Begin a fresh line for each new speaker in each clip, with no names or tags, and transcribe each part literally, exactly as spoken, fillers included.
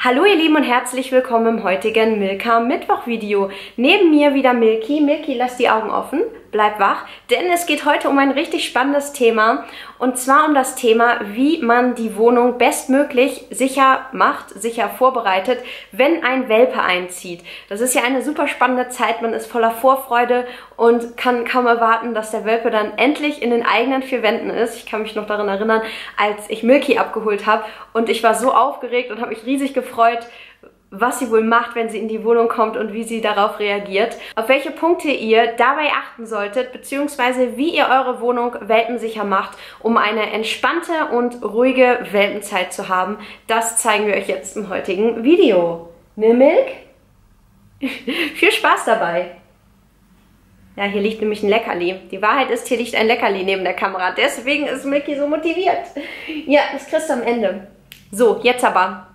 Hallo ihr Lieben und herzlich willkommen im heutigen Milka Mittwoch Video. Neben mir wieder Milky. Milky, lass die Augen offen, bleib wach, denn es geht heute um ein richtig spannendes Thema. Und zwar um das Thema, wie man die Wohnung bestmöglich sicher macht, sicher vorbereitet, wenn ein Welpe einzieht. Das ist ja eine super spannende Zeit, man ist voller Vorfreude und kann kaum erwarten, dass der Welpe dann endlich in den eigenen vier Wänden ist. Ich kann mich noch daran erinnern, als ich Milky abgeholt habe und ich war so aufgeregt und habe mich riesig gefreut, was sie wohl macht, wenn sie in die Wohnung kommt und wie sie darauf reagiert. Auf welche Punkte ihr dabei achten solltet, beziehungsweise wie ihr eure Wohnung welpensicher macht, um eine entspannte und ruhige Welpenzeit zu haben, das zeigen wir euch jetzt im heutigen Video. Ne, Milk? Viel Spaß dabei! Ja, hier liegt nämlich ein Leckerli. Die Wahrheit ist, hier liegt ein Leckerli neben der Kamera. Deswegen ist Milky so motiviert. Ja, das kriegst du am Ende. So, jetzt aber.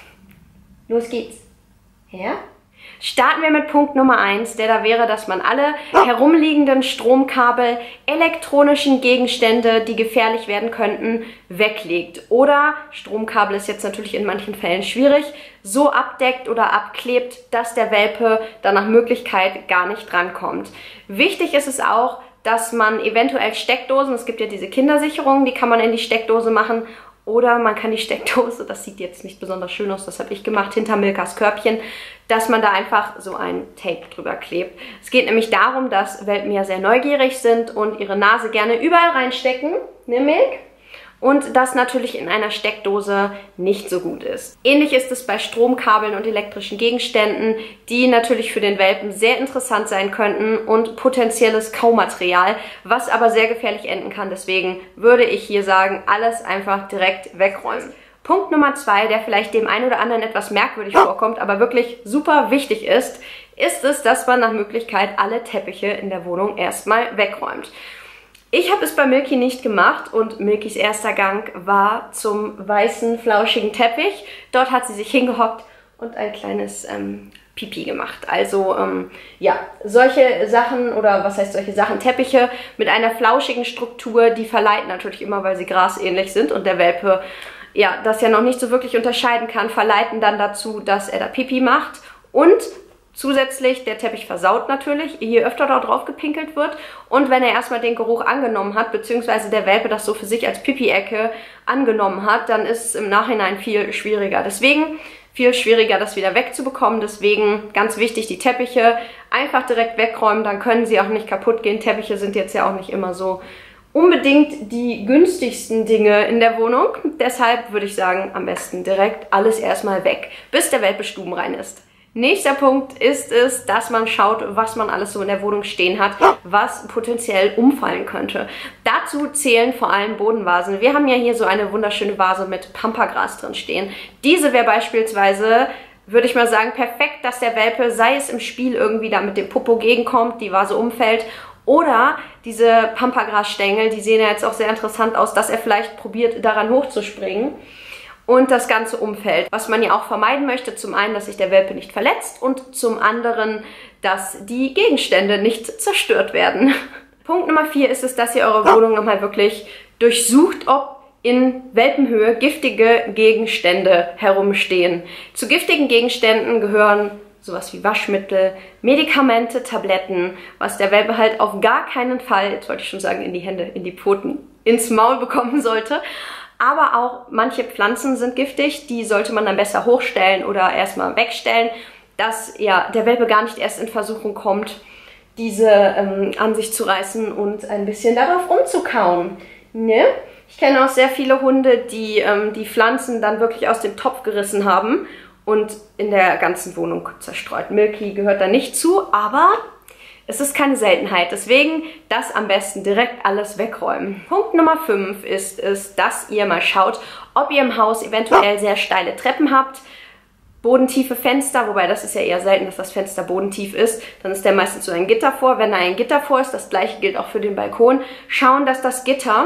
Los geht's. Ja? Starten wir mit Punkt Nummer eins, der da wäre, dass man alle herumliegenden Stromkabel, elektronischen Gegenstände, die gefährlich werden könnten, weglegt. Oder, Stromkabel ist jetzt natürlich in manchen Fällen schwierig, so abdeckt oder abklebt, dass der Welpe dann nach Möglichkeit gar nicht drankommt. Wichtig ist es auch, dass man eventuell Steckdosen, es gibt ja diese Kindersicherungen, die kann man in die Steckdose machen, oder man kann die Steckdose, das sieht jetzt nicht besonders schön aus, das habe ich gemacht, hinter Milkas Körbchen, dass man da einfach so ein Tape drüber klebt. Es geht nämlich darum, dass Welpen ja sehr neugierig sind und ihre Nase gerne überall reinstecken, ne Milk? Und das natürlich in einer Steckdose nicht so gut ist. Ähnlich ist es bei Stromkabeln und elektrischen Gegenständen, die natürlich für den Welpen sehr interessant sein könnten und potenzielles Kaumaterial, was aber sehr gefährlich enden kann. Deswegen würde ich hier sagen, alles einfach direkt wegräumen. Punkt Nummer zwei, der vielleicht dem einen oder anderen etwas merkwürdig vorkommt, aber wirklich super wichtig ist, ist es, dass man nach Möglichkeit alle Teppiche in der Wohnung erstmal wegräumt. Ich habe es bei Milky nicht gemacht und Milkys erster Gang war zum weißen, flauschigen Teppich. Dort hat sie sich hingehockt und ein kleines ähm, Pipi gemacht. Also ähm, ja, solche Sachen oder was heißt solche Sachen, Teppiche mit einer flauschigen Struktur, die verleiten natürlich immer, weil sie grasähnlich sind und der Welpe ja das ja noch nicht so wirklich unterscheiden kann, verleiten dann dazu, dass er da Pipi macht und zusätzlich, der Teppich versaut natürlich, je öfter dort drauf gepinkelt wird. Und wenn er erstmal den Geruch angenommen hat, beziehungsweise der Welpe das so für sich als Pipi-Ecke angenommen hat, dann ist es im Nachhinein viel schwieriger. Deswegen viel schwieriger, das wieder wegzubekommen. Deswegen ganz wichtig, die Teppiche einfach direkt wegräumen, dann können sie auch nicht kaputt gehen. Teppiche sind jetzt ja auch nicht immer so unbedingt die günstigsten Dinge in der Wohnung. Deshalb würde ich sagen, am besten direkt alles erstmal weg, bis der Welpe stubenrein ist. Nächster Punkt ist es, dass man schaut, was man alles so in der Wohnung stehen hat, was potenziell umfallen könnte. Dazu zählen vor allem Bodenvasen. Wir haben ja hier so eine wunderschöne Vase mit Pampagras drin stehen. Diese wäre beispielsweise, würde ich mal sagen, perfekt, dass der Welpe, sei es im Spiel irgendwie da mit dem Popo gegenkommt, die Vase umfällt, oder diese Pampagras-Stängel, die sehen ja jetzt auch sehr interessant aus, dass er vielleicht probiert, daran hochzuspringen und das Ganze umfällt. Was man ja auch vermeiden möchte, zum einen, dass sich der Welpe nicht verletzt und zum anderen, dass die Gegenstände nicht zerstört werden. Punkt Nummer vier ist es, dass ihr eure Wohnung nochmal wirklich durchsucht, ob in Welpenhöhe giftige Gegenstände herumstehen. Zu giftigen Gegenständen gehören sowas wie Waschmittel, Medikamente, Tabletten, was der Welpe halt auf gar keinen Fall, jetzt wollte ich schon sagen, in die Hände, in die Pfoten, ins Maul bekommen sollte. Aber auch manche Pflanzen sind giftig, die sollte man dann besser hochstellen oder erstmal wegstellen, dass ja, der Welpe gar nicht erst in Versuchung kommt, diese ähm, an sich zu reißen und ein bisschen darauf rumzukauen. Ne? Ich kenne auch sehr viele Hunde, die ähm, die Pflanzen dann wirklich aus dem Topf gerissen haben und in der ganzen Wohnung zerstreut. Milky gehört da nicht zu, aber es ist keine Seltenheit, deswegen das am besten direkt alles wegräumen. Punkt Nummer fünf ist es, dass ihr mal schaut, ob ihr im Haus eventuell sehr steile Treppen habt, bodentiefe Fenster, wobei das ist ja eher selten, dass das Fenster bodentief ist, dann ist der meistens so ein Gitter vor. Wenn da ein Gitter vor ist, das gleiche gilt auch für den Balkon, schauen, dass das Gitter,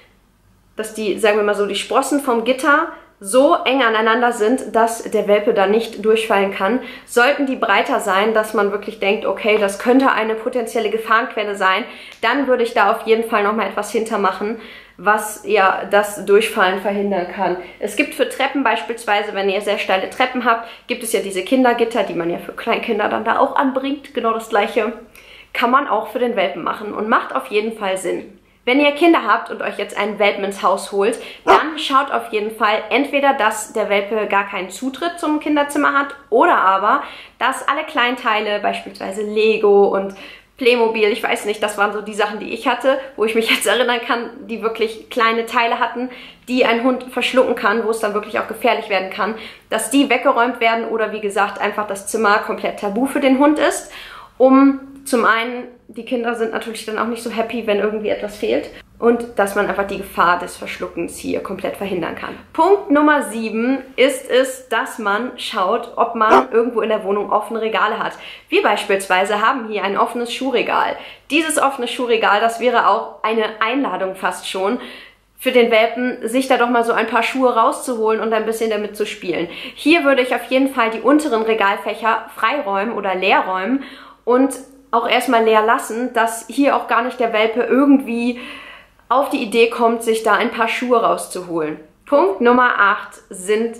dass die, sagen wir mal so, die Sprossen vom Gitter so eng aneinander sind, dass der Welpe da nicht durchfallen kann. Sollten die breiter sein, dass man wirklich denkt, okay, das könnte eine potenzielle Gefahrenquelle sein, dann würde ich da auf jeden Fall nochmal etwas hintermachen, was ja das Durchfallen verhindern kann. Es gibt für Treppen beispielsweise, wenn ihr sehr steile Treppen habt, gibt es ja diese Kindergitter, die man ja für Kleinkinder dann da auch anbringt. Genau das gleiche kann man auch für den Welpen machen und macht auf jeden Fall Sinn. Wenn ihr Kinder habt und euch jetzt einen Welpen ins Haus holt, dann schaut auf jeden Fall entweder, dass der Welpe gar keinen Zutritt zum Kinderzimmer hat oder aber, dass alle Kleinteile, beispielsweise Lego und Playmobil, ich weiß nicht, das waren so die Sachen, die ich hatte, wo ich mich jetzt erinnern kann, die wirklich kleine Teile hatten, die ein Hund verschlucken kann, wo es dann wirklich auch gefährlich werden kann, dass die weggeräumt werden oder wie gesagt einfach das Zimmer komplett tabu für den Hund ist, um zum einen, die Kinder sind natürlich dann auch nicht so happy, wenn irgendwie etwas fehlt und dass man einfach die Gefahr des Verschluckens hier komplett verhindern kann. Punkt Nummer sieben ist es, dass man schaut, ob man irgendwo in der Wohnung offene Regale hat. Wir beispielsweise haben hier ein offenes Schuhregal. Dieses offene Schuhregal, das wäre auch eine Einladung fast schon, für den Welpen, sich da doch mal so ein paar Schuhe rauszuholen und ein bisschen damit zu spielen. Hier würde ich auf jeden Fall die unteren Regalfächer freiräumen oder leer räumen und auch erstmal leer lassen, dass hier auch gar nicht der Welpe irgendwie auf die Idee kommt, sich da ein paar Schuhe rauszuholen. Punkt Nummer acht sind...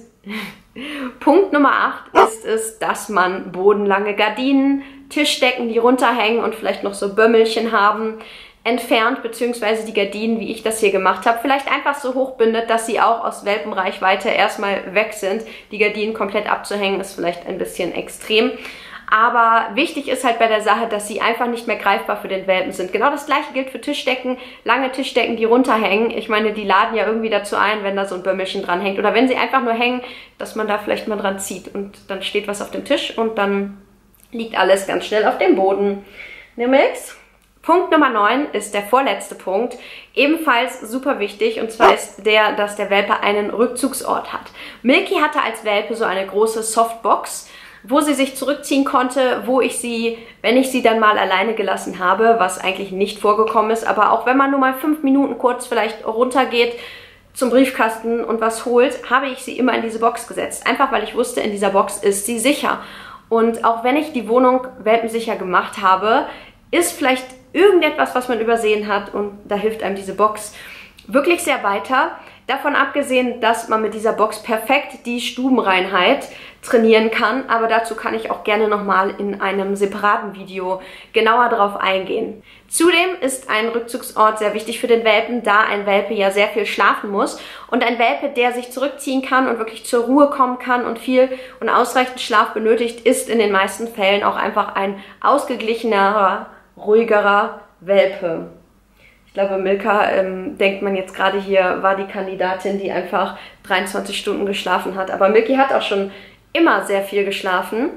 Punkt Nummer acht ist es, dass man bodenlange Gardinen, Tischdecken, die runterhängen und vielleicht noch so Bömmelchen haben, entfernt, beziehungsweise die Gardinen, wie ich das hier gemacht habe, vielleicht einfach so hoch bindet, dass sie auch aus Welpenreichweite erstmal weg sind. Die Gardinen komplett abzuhängen ist vielleicht ein bisschen extrem. Aber wichtig ist halt bei der Sache, dass sie einfach nicht mehr greifbar für den Welpen sind. Genau das gleiche gilt für Tischdecken, lange Tischdecken, die runterhängen. Ich meine, die laden ja irgendwie dazu ein, wenn da so ein Bömmelchen dran hängt. Oder wenn sie einfach nur hängen, dass man da vielleicht mal dran zieht und dann steht was auf dem Tisch und dann liegt alles ganz schnell auf dem Boden. Nämlich Punkt Nummer neun ist der vorletzte Punkt, ebenfalls super wichtig, und zwar ist der, dass der Welpe einen Rückzugsort hat. Milky hatte als Welpe so eine große Softbox, wo sie sich zurückziehen konnte, wo ich sie, wenn ich sie dann mal alleine gelassen habe, was eigentlich nicht vorgekommen ist, aber auch wenn man nur mal fünf Minuten kurz vielleicht runtergeht zum Briefkasten und was holt, habe ich sie immer in diese Box gesetzt. Einfach weil ich wusste, in dieser Box ist sie sicher. Und auch wenn ich die Wohnung welpensicher gemacht habe, ist vielleicht irgendetwas, was man übersehen hat, und da hilft einem diese Box wirklich sehr weiter. Davon abgesehen, dass man mit dieser Box perfekt die Stubenreinheit trainieren kann, aber dazu kann ich auch gerne nochmal in einem separaten Video genauer drauf eingehen. Zudem ist ein Rückzugsort sehr wichtig für den Welpen, da ein Welpe ja sehr viel schlafen muss, und ein Welpe, der sich zurückziehen kann und wirklich zur Ruhe kommen kann und viel und ausreichend Schlaf benötigt, ist in den meisten Fällen auch einfach ein ausgeglichenerer, ruhigerer Welpe. Ich glaube, Milka, ähm, denkt man jetzt gerade hier, war die Kandidatin, die einfach dreiundzwanzig Stunden geschlafen hat. Aber Milky hat auch schon immer sehr viel geschlafen.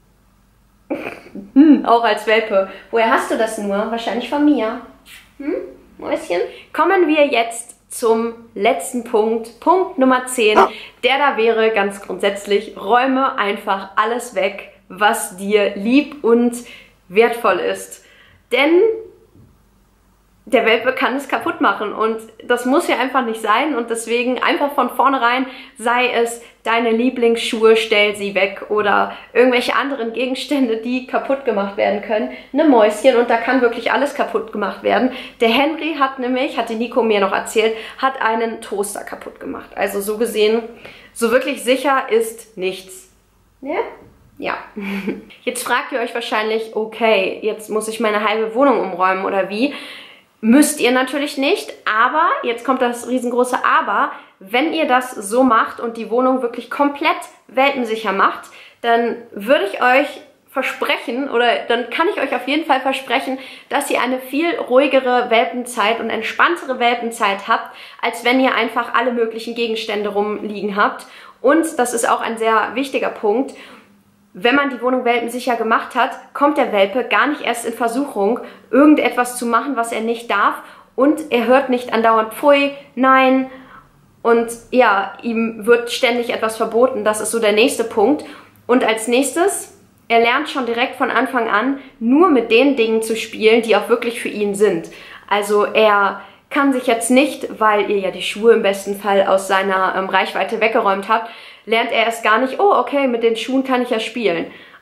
hm, auch als Welpe. Woher hast du das nur? Wahrscheinlich von mir. Hm, Mäuschen? Kommen wir jetzt zum letzten Punkt. Punkt Nummer zehn. Der da wäre ganz grundsätzlich, räume einfach alles weg, was dir lieb und wertvoll ist. Denn der Welpe kann es kaputt machen und das muss ja einfach nicht sein, und deswegen einfach von vornherein, sei es deine Lieblingsschuhe, stell sie weg, oder irgendwelche anderen Gegenstände, die kaputt gemacht werden können. Eine Mäuschen, und da kann wirklich alles kaputt gemacht werden. Der Henry hat nämlich, hat die Nico mir noch erzählt, hat einen Toaster kaputt gemacht. Also so gesehen, so wirklich sicher ist nichts. Ja? Ja. Jetzt fragt ihr euch wahrscheinlich, okay, jetzt muss ich meine halbe Wohnung umräumen oder wie? Müsst ihr natürlich nicht, aber, jetzt kommt das riesengroße Aber, wenn ihr das so macht und die Wohnung wirklich komplett welpensicher macht, dann würde ich euch versprechen, oder dann kann ich euch auf jeden Fall versprechen, dass ihr eine viel ruhigere Welpenzeit und entspanntere Welpenzeit habt, als wenn ihr einfach alle möglichen Gegenstände rumliegen habt. Und das ist auch ein sehr wichtiger Punkt: Wenn man die Wohnung welpensicher gemacht hat, kommt der Welpe gar nicht erst in Versuchung, irgendetwas zu machen, was er nicht darf, und er hört nicht andauernd Pfui, Nein, und ja, ihm wird ständig etwas verboten. Das ist so der nächste Punkt. Und als nächstes, er lernt schon direkt von Anfang an, nur mit den Dingen zu spielen, die auch wirklich für ihn sind. Also er kann sich jetzt nicht, weil ihr ja die Schuhe im besten Fall aus seiner ähm, Reichweite weggeräumt habt, lernt er erst gar nicht, oh okay, mit den Schuhen kann ich ja spielen.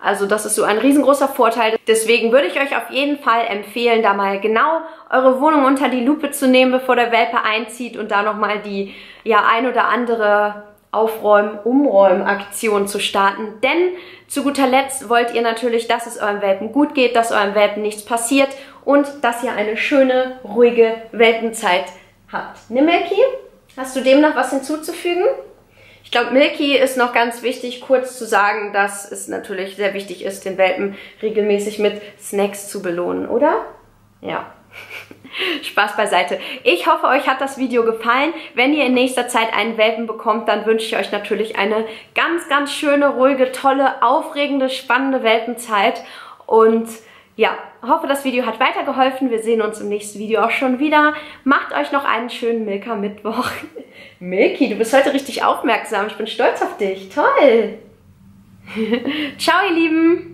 Also das ist so ein riesengroßer Vorteil. Deswegen würde ich euch auf jeden Fall empfehlen, da mal genau eure Wohnung unter die Lupe zu nehmen, bevor der Welpe einzieht und da nochmal die ja ein oder andere Aufräumen, Umräumen-Aktion zu starten. Denn zu guter Letzt wollt ihr natürlich, dass es eurem Welpen gut geht, dass eurem Welpen nichts passiert und dass ihr eine schöne, ruhige Welpenzeit habt. Ne, Milky? Hast du dem noch was hinzuzufügen? Ich glaube, Milky ist noch ganz wichtig, kurz zu sagen, dass es natürlich sehr wichtig ist, den Welpen regelmäßig mit Snacks zu belohnen, oder? Ja. Spaß beiseite. Ich hoffe, euch hat das Video gefallen. Wenn ihr in nächster Zeit einen Welpen bekommt, dann wünsche ich euch natürlich eine ganz, ganz schöne, ruhige, tolle, aufregende, spannende Welpenzeit. Und ja, hoffe, das Video hat weitergeholfen. Wir sehen uns im nächsten Video auch schon wieder. Macht euch noch einen schönen Milka-Mittwoch. Milky, du bist heute richtig aufmerksam. Ich bin stolz auf dich. Toll. Ciao, ihr Lieben.